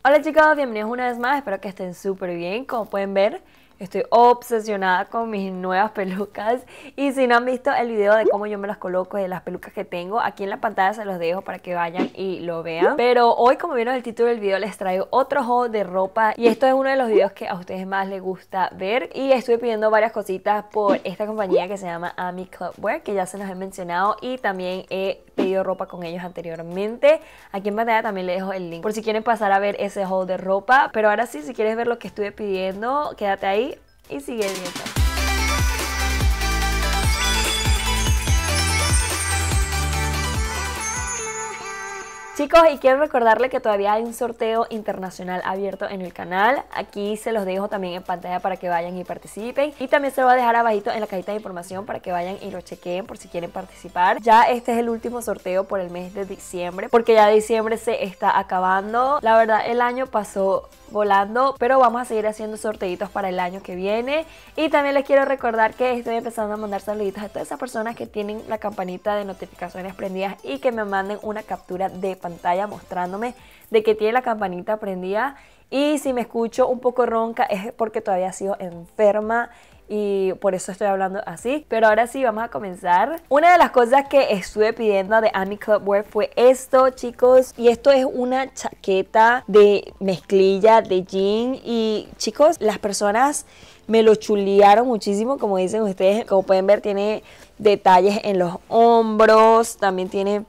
Hola chicos, bienvenidos una vez más, espero que estén súper bien. Como pueden ver, estoy obsesionada con mis nuevas pelucas. Y si no han visto el video de cómo yo me las coloco, de las pelucas que tengo, aquí en la pantalla se los dejo para que vayan y lo vean. Pero hoy, como vieron el título del video, les traigo otro haul de ropa. Y esto es uno de los videos que a ustedes más les gusta ver. Y estuve pidiendo varias cositas por esta compañía que se llama Ami Clubwear, que ya se los he mencionado. Y también he pedido ropa con ellos anteriormente. Aquí en pantalla también les dejo el link por si quieren pasar a ver ese haul de ropa. Pero ahora sí, si quieres ver lo que estuve pidiendo, quédate ahí y sigue viendo. Chicos, y quiero recordarles que todavía hay un sorteo internacional abierto en el canal. Aquí se los dejo también en pantalla para que vayan y participen. Y también se lo voy a dejar abajito en la cajita de información para que vayan y lo chequen por si quieren participar. Ya este es el último sorteo por el mes de diciembre, porque ya diciembre se está acabando. La verdad, el año pasó volando, pero vamos a seguir haciendo sorteitos para el año que viene. Y también les quiero recordar que estoy empezando a mandar saluditos a todas esas personas que tienen la campanita de notificaciones prendidas y que me manden una captura de pantalla mostrándome de que tiene la campanita prendida. Y si me escucho un poco ronca es porque todavía sigo enferma y por eso estoy hablando así. Pero ahora sí, vamos a comenzar. Una de las cosas que estuve pidiendo de Ami Clubwear fue esto, chicos. Y esto es una chaqueta de mezclilla de jean. Y chicos, las personas me lo chulearon muchísimo, como dicen ustedes. Como pueden ver, tiene detalles en los hombros. También tiene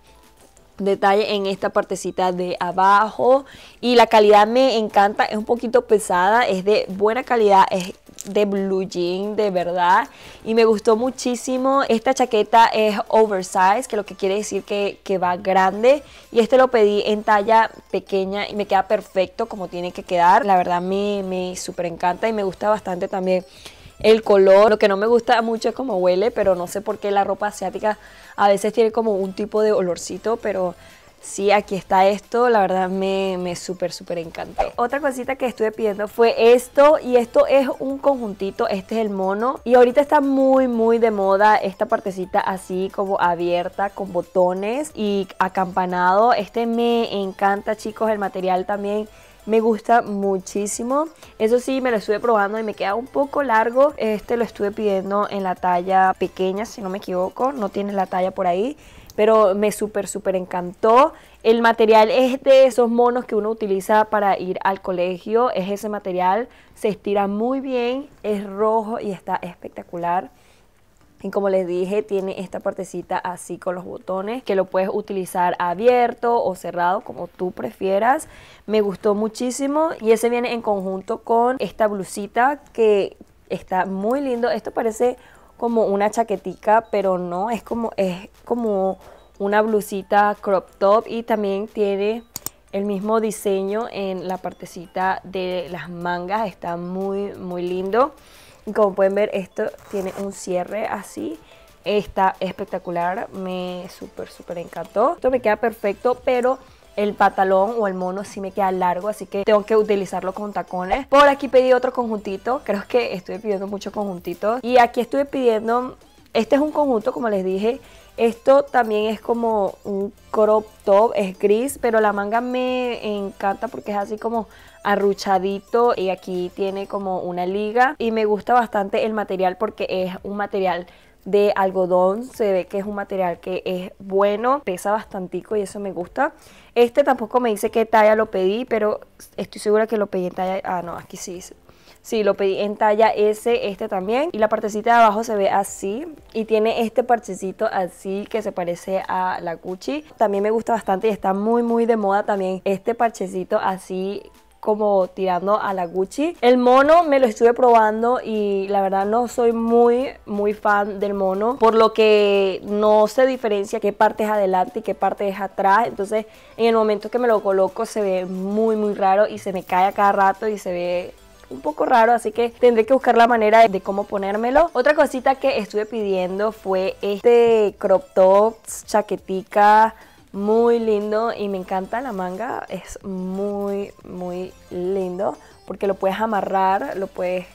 detalle en esta partecita de abajo. Y la calidad me encanta. Es un poquito pesada, es de buena calidad, es de blue jean de verdad y me gustó muchísimo. Esta chaqueta es oversize, que lo que quiere decir que va grande, y este lo pedí en talla pequeña y me queda perfecto como tiene que quedar. La verdad me súper encanta y me gusta bastante también el color. Lo que no me gusta mucho es cómo huele, pero no sé por qué la ropa asiática a veces tiene como un tipo de olorcito, pero sí, aquí está esto, la verdad me súper encantó. Otra cosita que estuve pidiendo fue esto, y esto es un conjuntito, este es el mono. Y ahorita está muy de moda esta partecita así como abierta con botones y acampanado. Este me encanta, chicos, el material también me gusta muchísimo. Eso sí, me lo estuve probando y me queda un poco largo. Este lo estuve pidiendo en la talla pequeña, si no me equivoco, no tiene la talla por ahí. Pero me súper encantó. El material es de esos monos que uno utiliza para ir al colegio. Es ese material, se estira muy bien, es rojo y está espectacular. Y como les dije, tiene esta partecita así con los botones, que lo puedes utilizar abierto o cerrado, como tú prefieras. Me gustó muchísimo y ese viene en conjunto con esta blusita que está muy lindo. Esto parece como una chaquetica, pero no, es como una blusita crop top, y también tiene el mismo diseño en la partecita de las mangas. Está muy lindo. Y como pueden ver, esto tiene un cierre así. Está espectacular, me súper encantó. Esto me queda perfecto, pero el pantalón o el mono sí me queda largo, así que tengo que utilizarlo con tacones. Por aquí pedí otro conjuntito, creo que estoy pidiendo muchos conjuntitos. Y aquí estuve pidiendo, este es un conjunto, como les dije. Esto también es como un crop top, es gris, pero la manga me encanta porque es así como arruchadito y aquí tiene como una liga. Y me gusta bastante el material porque es un material de algodón, se ve que es un material que es bueno, pesa bastantico y eso me gusta. Este tampoco me dice qué talla lo pedí, pero estoy segura que lo pedí en talla, no, aquí sí dice. Sí, lo pedí en talla S, este también. Y la partecita de abajo se ve así. Y tiene este parchecito así que se parece a la Gucci. También me gusta bastante y está muy de moda también este parchecito así como tirando a la Gucci. El mono me lo estuve probando y la verdad no soy muy fan del mono, por lo que no se diferencia qué parte es adelante y qué parte es atrás. Entonces en el momento que me lo coloco se ve muy raro y se me cae a cada rato y se ve un poco raro, así que tendré que buscar la manera de cómo ponérmelo. Otra cosita que estuve pidiendo fue este crop top, chaquetica, muy lindo, y me encanta la manga, es muy lindo porque lo puedes amarrar, lo puedes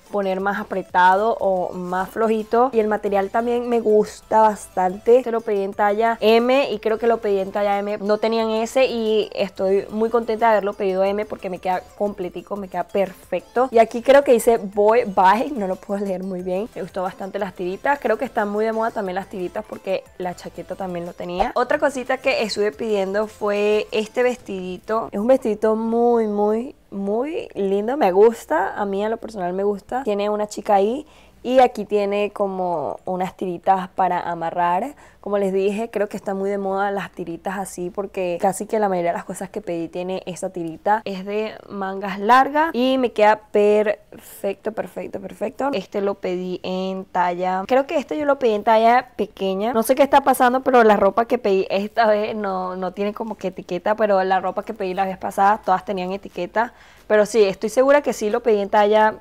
poner más apretado o más flojito. Y el material también me gusta bastante. Este lo pedí en talla M y creo que lo pedí en talla M. No tenían S y estoy muy contenta de haberlo pedido M porque me queda completico, me queda perfecto. Y aquí creo que dice Boy Bye, no lo puedo leer muy bien. Me gustó bastante las tiritas. Creo que están muy de moda también las tiritas porque la chaqueta también lo tenía. Otra cosita que estuve pidiendo fue este vestidito. Es un vestidito muy lindo, me gusta, a mí a lo personal me gusta. Tiene una chica ahí y aquí tiene como unas tiritas para amarrar. Como les dije, creo que está muy de moda las tiritas así porque casi que la mayoría de las cosas que pedí tiene esta tirita. Es de mangas largas y me queda perfecto. Este lo pedí en talla, creo que este yo lo pedí en talla pequeña. No sé qué está pasando, pero la ropa que pedí esta vez no tiene como que etiqueta, pero la ropa que pedí la vez pasada todas tenían etiqueta. Pero sí, estoy segura que sí lo pedí en talla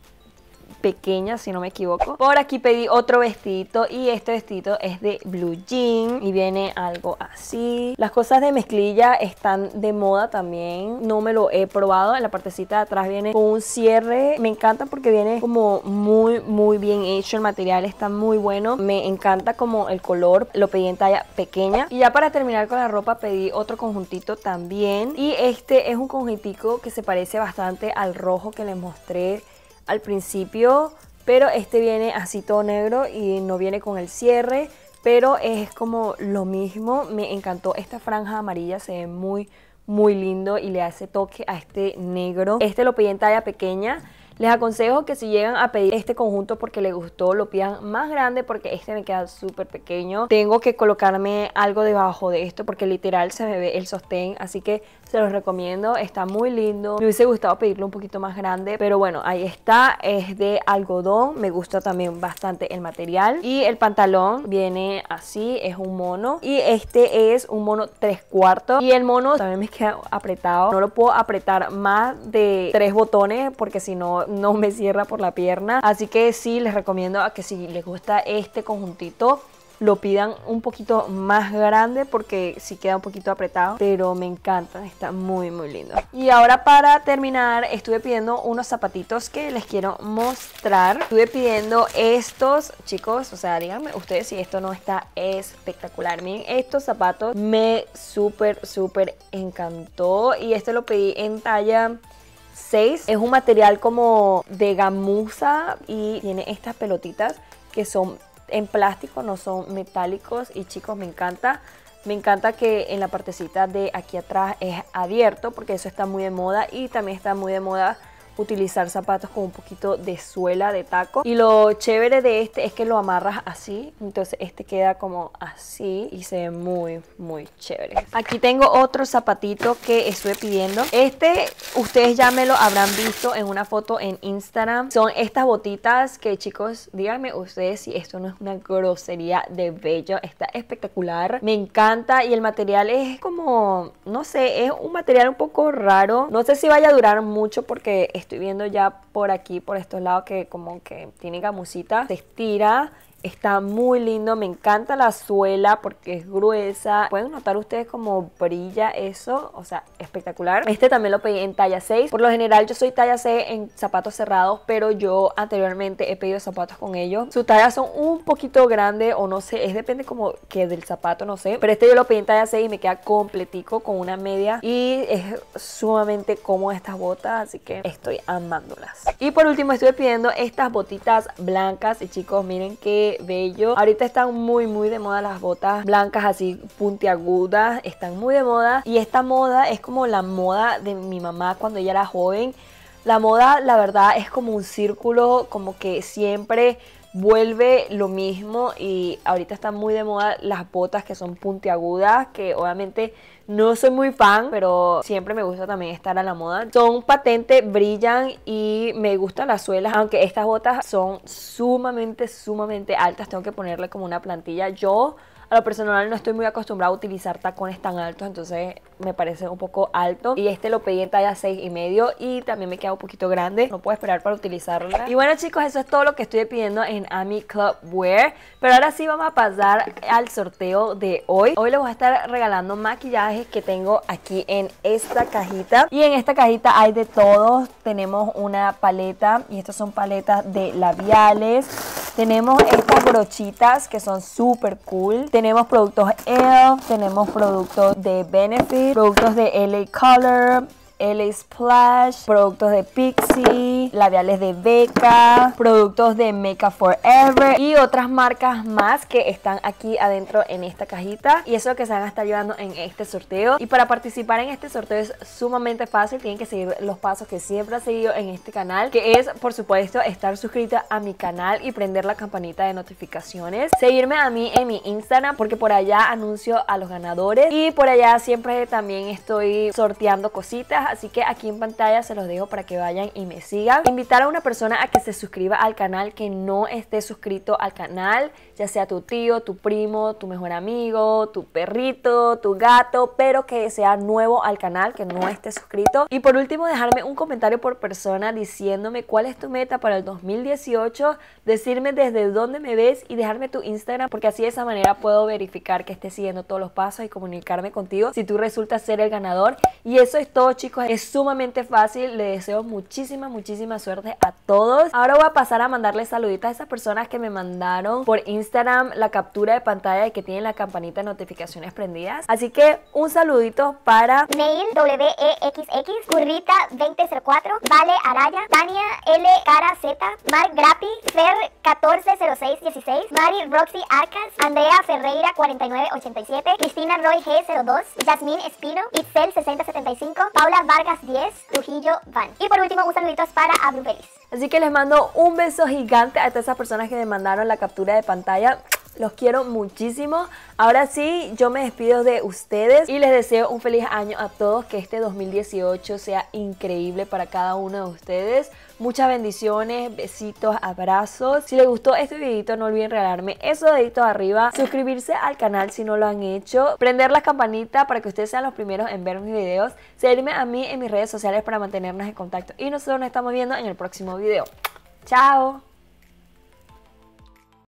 pequeña, si no me equivoco. Por aquí pedí otro vestidito y este vestidito es de blue jean y viene algo así. Las cosas de mezclilla están de moda también, no me lo he probado. En la partecita de atrás viene con un cierre, me encanta porque viene como muy bien hecho, el material está muy bueno, me encanta como el color. Lo pedí en talla pequeña. Y ya para terminar con la ropa pedí otro conjuntito también y este es un conjuntico que se parece bastante al rojo que les mostré al principio, pero este viene así todo negro y no viene con el cierre, pero es como lo mismo. Me encantó esta franja amarilla, se ve muy lindo y le hace toque a este negro. Este lo pedí en talla pequeña. Les aconsejo que si llegan a pedir este conjunto porque les gustó, lo pidan más grande porque este me queda súper pequeño. Tengo que colocarme algo debajo de esto porque literal se me ve el sostén, así que se los recomiendo, está muy lindo. Me hubiese gustado pedirlo un poquito más grande, pero bueno, ahí está, es de algodón, me gusta también bastante el material. Y el pantalón viene así, es un mono y este es un mono 3/4 y el mono también me queda apretado, no lo puedo apretar más de 3 botones porque si no me cierra por la pierna. Así que sí, les recomiendo a que si les gusta este conjuntito lo pidan un poquito más grande porque sí queda un poquito apretado, pero me encantan, está muy lindo. Y ahora para terminar estuve pidiendo unos zapatitos que les quiero mostrar. Estuve pidiendo estos, chicos, o sea, díganme ustedes si esto no está espectacular. Miren, estos zapatos me súper encantó y este lo pedí en talla 6. Es un material como de gamuza y tiene estas pelotitas que son en plástico, no son metálicos y chicos, me encanta. Me encanta que en la partecita de aquí atrás es abierto porque eso está muy de moda y también está muy de moda utilizar zapatos con un poquito de suela de taco. Y lo chévere de este es que lo amarras así, entonces este queda como así y se ve muy chévere. Aquí tengo otro zapatito que estuve pidiendo. Este ustedes ya me lo habrán visto en una foto en Instagram. Son estas botitas que, chicos, díganme ustedes si esto no es una grosería de bello. Está espectacular, me encanta y el material es como, no sé, es un material un poco raro. No sé si vaya a durar mucho porque estoy viendo ya por aquí, por estos lados, que como que tiene gamusita, se estira. Está muy lindo, me encanta la suela porque es gruesa. Pueden notar ustedes como brilla eso, o sea, espectacular. Este también lo pedí en talla 6. Por lo general yo soy talla C en zapatos cerrados, pero yo anteriormente he pedido zapatos con ellos. Sus tallas son un poquito grandes o no sé, es depende como que del zapato, no sé. Pero este yo lo pedí en talla 6 y me queda completico con una media y es sumamente cómoda estas botas, así que estoy amándolas. Y por último estuve pidiendo estas botitas blancas y chicos, miren que bello. Ahorita están muy de moda las botas blancas así puntiagudas, están muy de moda y esta moda es como la moda de mi mamá cuando ella era joven. La moda, la verdad, es como un círculo, como que siempre vuelve lo mismo y ahorita están muy de moda las botas que son puntiagudas, que obviamente no soy muy fan, pero siempre me gusta también estar a la moda. Son patente, brillan y me gustan las suelas, aunque estas botas son sumamente altas, tengo que ponerle como una plantilla. Yo A lo personal no estoy muy acostumbrada a utilizar tacones tan altos, entonces me parece un poco alto. Y este lo pedí en talla 6,5 y también me queda un poquito grande. No puedo esperar para utilizarlo. Y bueno, chicos, eso es todo lo que estoy pidiendo en Ami Club Wear. Pero ahora sí vamos a pasar al sorteo de hoy. Hoy les voy a estar regalando maquillajes que tengo aquí en esta cajita. Y en esta cajita hay de todos. Tenemos una paleta y estas son paletas de labiales. Tenemos estas brochitas que son súper cool. Tenemos productos ELF, tenemos productos de Benefit, productos de LA Color, LA Splash, productos de Pixie, labiales de Becca, productos de Makeup Forever y otras marcas más que están aquí adentro en esta cajita. Y eso es lo que se van a estar llevando en este sorteo. Y para participar en este sorteo es sumamente fácil. Tienen que seguir los pasos que siempre he seguido en este canal, que es, por supuesto, estar suscrita a mi canal y prender la campanita de notificaciones. Seguirme a mí en mi Instagram, porque por allá anuncio a los ganadores y por allá siempre también estoy sorteando cositas. Así que aquí en pantalla se los dejo para que vayan y me sigan. Invitar a una persona a que se suscriba al canal que no esté suscrito al canal, ya sea tu tío, tu primo, tu mejor amigo, tu perrito, tu gato, pero que sea nuevo al canal, que no esté suscrito. Y por último, dejarme un comentario por persona diciéndome cuál es tu meta para el 2018, decirme desde dónde me ves y dejarme tu Instagram, porque así de esa manera puedo verificar que estés siguiendo todos los pasos y comunicarme contigo si tú resultas ser el ganador. Y eso es todo, chicos. Es sumamente fácil. Les deseo muchísima suerte a todos. Ahora voy a pasar a mandarles saluditos a esas personas que me mandaron por Instagram la captura de pantalla y que tienen la campanita de notificaciones prendidas. Así que un saludito para Neil WEXX, Currita 2004, Vale Araya, Tania L Cara Z, Mark Grapi, Fer 140616, Mari Roxy Arcas, Andrea Ferreira 4987, Cristina Roy G02, Yasmín Espino, Itzel 6075, Paula Vargas 10, Trujillo Van. Y por último, un saludito para Abru Feliz. Así que les mando un beso gigante a todas esas personas que me mandaron la captura de pantalla. Los quiero muchísimo. Ahora sí, yo me despido de ustedes y les deseo un feliz año a todos. Que este 2018 sea increíble para cada uno de ustedes. Muchas bendiciones, besitos, abrazos. Si les gustó este videito, no olviden regalarme esos deditos arriba. Suscribirse al canal si no lo han hecho. Prender la campanita para que ustedes sean los primeros en ver mis videos. Seguirme a mí en mis redes sociales para mantenernos en contacto. Y nosotros nos estamos viendo en el próximo video. ¡Chao!